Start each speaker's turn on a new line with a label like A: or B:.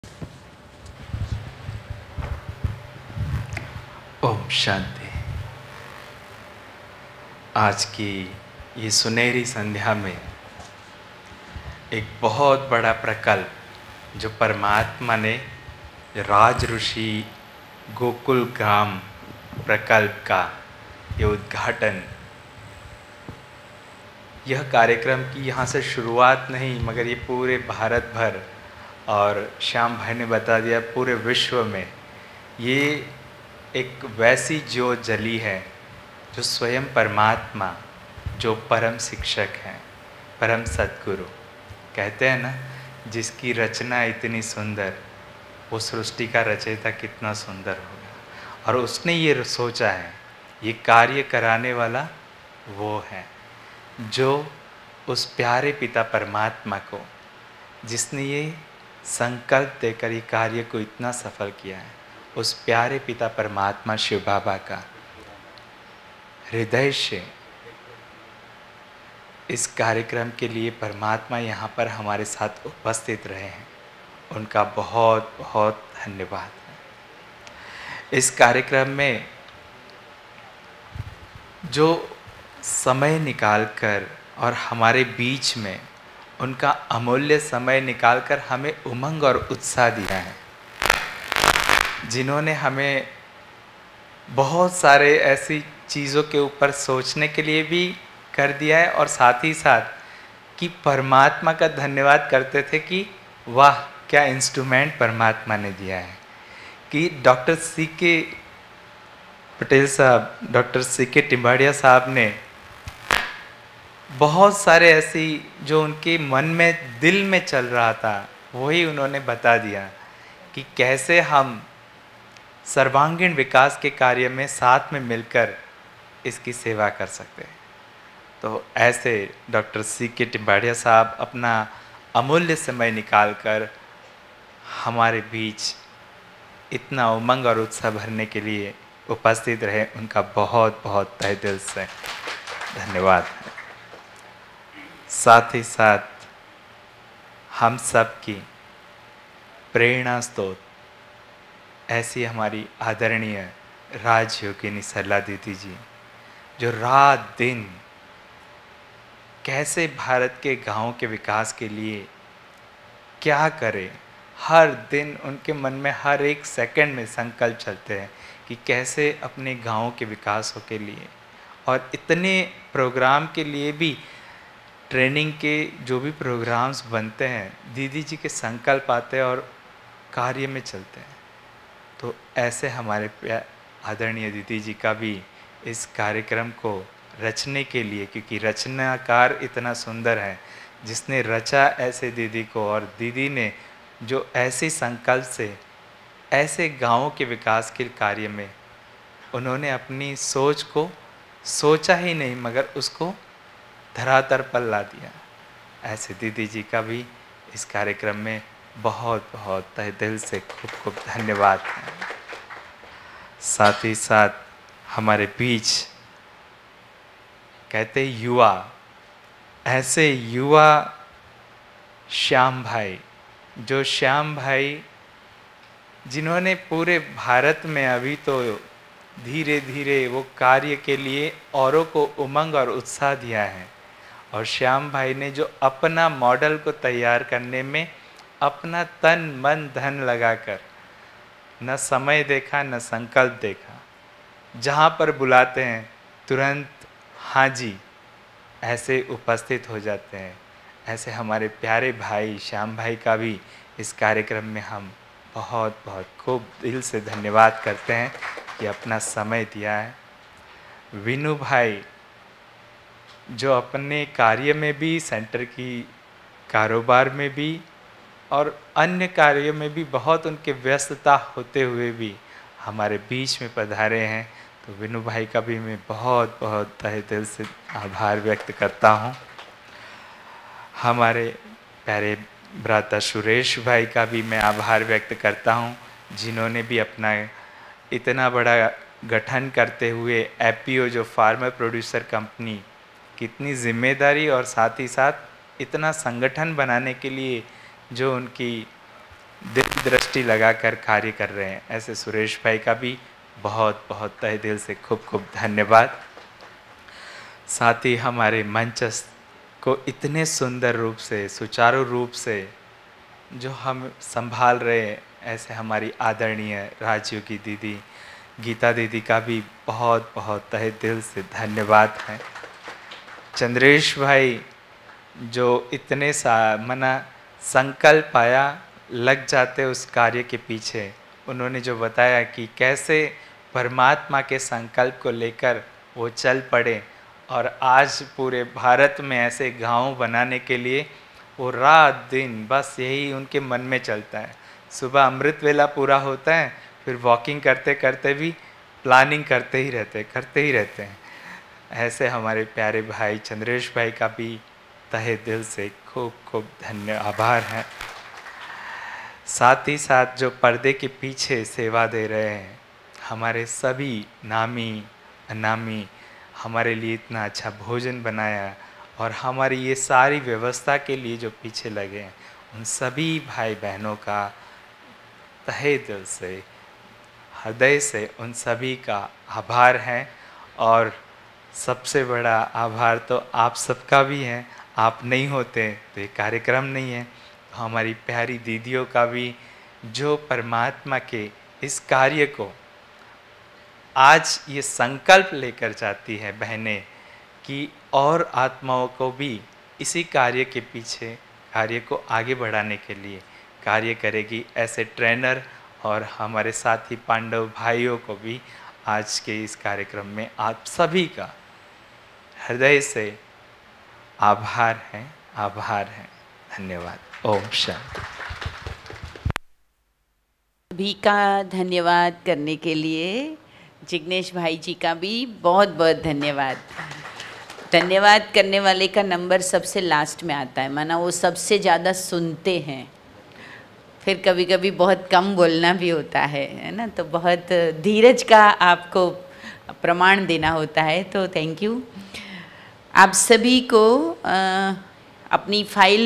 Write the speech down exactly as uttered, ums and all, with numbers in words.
A: ओम शांति। आज की ये सुनहरी संध्या में एक बहुत बड़ा प्रकल्प जो परमात्मा ने राज ऋषि गोकुल ग्राम प्रकल्प का ये उद्घाटन, यह कार्यक्रम की यहाँ से शुरुआत नहीं मगर ये पूरे भारत भर और श्याम भाई ने बता दिया पूरे विश्व में ये एक वैसी ज्योत जली है जो स्वयं परमात्मा, जो परम शिक्षक हैं, परम सद्गुरु कहते हैं ना, जिसकी रचना इतनी सुंदर, वो सृष्टि का रचयिता कितना सुंदर होगा। और उसने ये सोचा है, ये कार्य कराने वाला वो है जो उस प्यारे पिता परमात्मा को, जिसने ये संकल्प देकर ये कार्य को इतना सफल किया है, उस प्यारे पिता परमात्मा शिव बाबा का हृदय से इस कार्यक्रम के लिए परमात्मा यहाँ पर हमारे साथ उपस्थित रहे हैं, उनका बहुत बहुत धन्यवाद है। इस कार्यक्रम में जो समय निकालकर और हमारे बीच में उनका अमूल्य समय निकालकर हमें उमंग और उत्साह दिया है, जिन्होंने हमें बहुत सारे ऐसी चीज़ों के ऊपर सोचने के लिए भी कर दिया है और साथ ही साथ कि परमात्मा का धन्यवाद करते थे कि वाह क्या इंस्ट्रूमेंट परमात्मा ने दिया है। कि डॉक्टर सी के पटेल साहब, डॉक्टर सी के टिम्बाड़िया साहब ने बहुत सारे ऐसी जो उनके मन में दिल में चल रहा था वही उन्होंने बता दिया कि कैसे हम सर्वांगीण विकास के कार्य में साथ में मिलकर इसकी सेवा कर सकते हैं। तो ऐसे डॉक्टर सी के टिम्बाड़िया साहब अपना अमूल्य समय निकालकर हमारे बीच इतना उमंग और उत्साह भरने के लिए उपस्थित रहे, उनका बहुत बहुत तहे दिल से धन्यवाद है। साथ ही साथ हम सब की प्रेरणा स्रोत ऐसी हमारी आदरणीय राजयोगिनी सरला दीदी जी, जो रात दिन कैसे भारत के गांव के विकास के लिए क्या करें, हर दिन उनके मन में हर एक सेकंड में संकल्प चलते हैं कि कैसे अपने गांव के विकास के लिए, और इतने प्रोग्राम के लिए भी, ट्रेनिंग के जो भी प्रोग्राम्स बनते हैं दीदी जी के संकल्प आते हैं और कार्य में चलते हैं। तो ऐसे हमारे आदरणीय दीदी जी का भी इस कार्यक्रम को रचने के लिए, क्योंकि रचनाकार इतना सुंदर है, जिसने रचा ऐसे दीदी को, और दीदी ने जो ऐसे संकल्प से ऐसे गांवों के विकास के कार्य में उन्होंने अपनी सोच को सोचा ही नहीं मगर उसको धरातल पर ला दिया। ऐसे दीदी जी का भी इस कार्यक्रम में बहुत बहुत तहे दिल से खूब खूब धन्यवाद है। साथ ही साथ हमारे बीच कहते युवा, ऐसे युवा श्याम भाई, जो श्याम भाई जिन्होंने पूरे भारत में अभी तो धीरे धीरे वो कार्य के लिए औरों को उमंग और उत्साह दिया है, और श्याम भाई ने जो अपना मॉडल को तैयार करने में अपना तन मन धन लगाकर न समय देखा न संकल्प देखा, जहाँ पर बुलाते हैं तुरंत हाँ जी ऐसे उपस्थित हो जाते हैं। ऐसे हमारे प्यारे भाई श्याम भाई का भी इस कार्यक्रम में हम बहुत बहुत खूब दिल से धन्यवाद करते हैं कि अपना समय दिया है। विनू भाई जो अपने कार्य में भी, सेंटर की कारोबार में भी और अन्य कार्यों में भी बहुत उनके व्यस्तता होते हुए भी हमारे बीच में पधारे हैं, तो विनू भाई का भी मैं बहुत बहुत तहे दिल से आभार व्यक्त करता हूँ। हमारे प्यारे भ्राता सुरेश भाई का भी मैं आभार व्यक्त करता हूँ, जिन्होंने भी अपना इतना बड़ा गठन करते हुए एपीओ जो फार्मर प्रोड्यूसर कंपनी, कितनी जिम्मेदारी और साथ ही साथ इतना संगठन बनाने के लिए जो उनकी दिल दृष्टि लगाकर कार्य कर रहे हैं। ऐसे सुरेश भाई का भी बहुत बहुत तहे दिल से खूब खूब धन्यवाद। साथ ही हमारे मंचस्थ को इतने सुंदर रूप से, सुचारू रूप से जो हम संभाल रहे हैं, ऐसे हमारी आदरणीय राजयोगी दीदी गीता दीदी का भी बहुत बहुत तहे दिल से धन्यवाद है। चंद्रेश भाई जो इतने सा मना संकल्प आया, लग जाते उस कार्य के पीछे। उन्होंने जो बताया कि कैसे परमात्मा के संकल्प को लेकर वो चल पड़े और आज पूरे भारत में ऐसे गांव बनाने के लिए वो रात दिन बस यही उनके मन में चलता है। सुबह अमृत वेला पूरा होता है, फिर वॉकिंग करते करते भी प्लानिंग करते ही रहते करते ही रहते हैं। ऐसे हमारे प्यारे भाई चंद्रेश भाई का भी तहे दिल से खूब खूब धन्य आभार है। साथ ही साथ जो पर्दे के पीछे सेवा दे रहे हैं, हमारे सभी नामी अनामी, हमारे लिए इतना अच्छा भोजन बनाया और हमारी ये सारी व्यवस्था के लिए जो पीछे लगे हैं, उन सभी भाई बहनों का तहे दिल से, हृदय से उन सभी का आभार है। और सबसे बड़ा आभार तो आप सबका भी है। आप नहीं होते तो ये कार्यक्रम नहीं है। तो हमारी प्यारी दीदियों का भी, जो परमात्मा के इस कार्य को आज ये संकल्प लेकर जाती है बहनें कि और आत्माओं को भी इसी कार्य के पीछे, कार्य को आगे बढ़ाने के लिए कार्य करेगी। ऐसे ट्रेनर और हमारे साथी पांडव भाइयों को भी आज के इस कार्यक्रम में आप सभी का हृदय से आभार है, आभार है। धन्यवाद। ओम शांति।
B: सभी का धन्यवाद करने के लिए जिग्नेश भाई जी का भी बहुत बहुत धन्यवाद। धन्यवाद करने वाले का नंबर सबसे लास्ट में आता है, माना वो सबसे ज़्यादा सुनते हैं। फिर कभी कभी बहुत कम बोलना भी होता है है ना, तो बहुत धीरज का आपको प्रमाण देना होता है। तो थैंक यू। आप सभी को आ, अपनी फाइल